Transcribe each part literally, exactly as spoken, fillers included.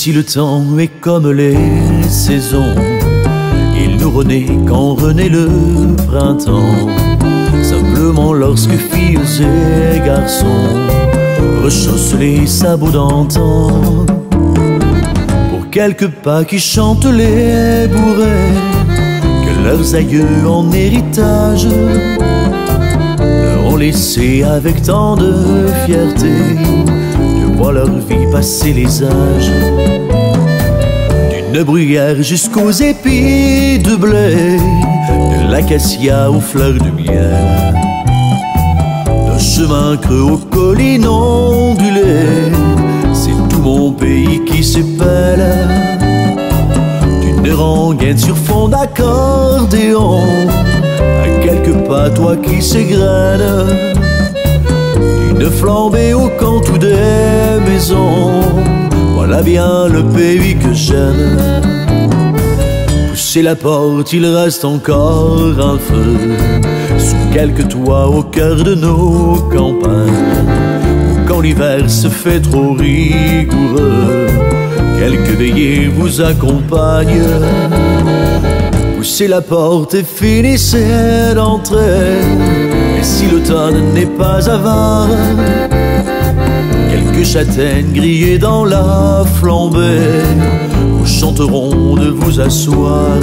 si le temps est comme les saisons, il nous renaît quand renaît le printemps. Simplement lorsque filles et garçons rechaussent les sabots d'antan, pour quelques pas qui chantent les bourrées que leurs aïeux en héritage leur ont laissé avec tant de fierté, de voir leur vie passer les âges. D'une bruyère jusqu'aux épis de blé, de l'acacia aux fleurs de miel, d'un chemin creux aux collines ondulées, c'est tout mon pays qui s'épelle. D'une rengaine sur fond d'accordéon, à quelques pas toi qui s'égrène, d'une flambée au cantou des maisons, voilà bien le pays que j'aime. Poussez la porte, il reste encore un feu sous quelques toits au cœur de nos campagnes, où quand l'hiver se fait trop rigoureux, quelques veillées vous accompagnent. Poussez la porte et finissez d'entrer, et si l'automne n'est pas avare, quelques châtaignes grillées dans la flambée vous chanteront de vous asseoir.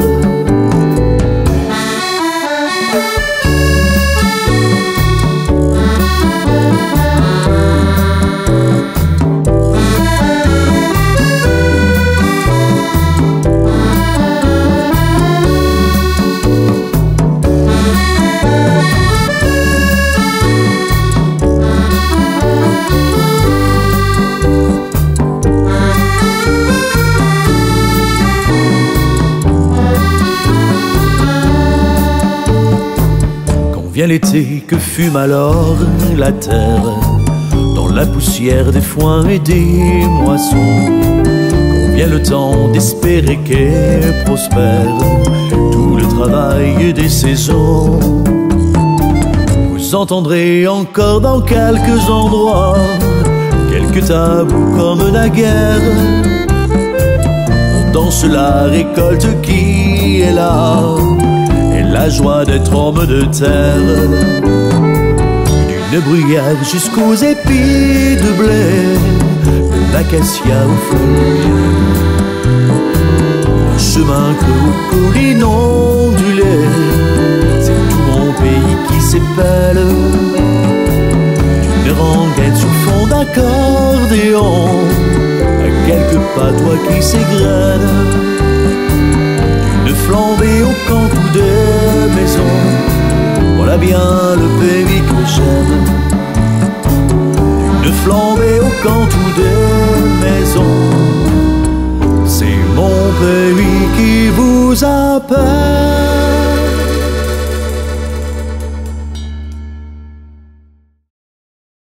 Vient l'été, que fume alors la terre dans la poussière des foins et des moissons. Quand vient le temps d'espérer qu'est prospère tout le travail des saisons, vous entendrez encore dans quelques endroits quelques tabous comme naguère. On danse la récolte qui est là, la joie d'être homme de terre. D'une bruyère jusqu'aux épis de blé, de l'acacia aux fleurs, un chemin creux aux collines ondulées, c'est tout mon pays qui s'épelle. D'une rengaine sur fond d'accordéon, à quelques pas toi qui s'égrène, d'une flambée au cantou des maisons, voilà bien le pays que j'aime. D'une flambée au cantou des maisons, c'est mon pays qui vous appelle.